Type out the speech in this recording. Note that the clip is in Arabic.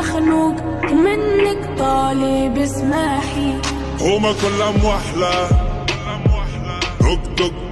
مخنوق ومنك طالب اسمحي. هما كلها موحلة، دق دق